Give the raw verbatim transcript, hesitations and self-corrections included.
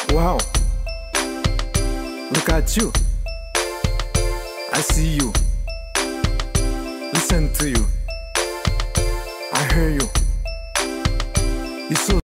Wow, look at you. I see you. Listen to you. I hear you. You're so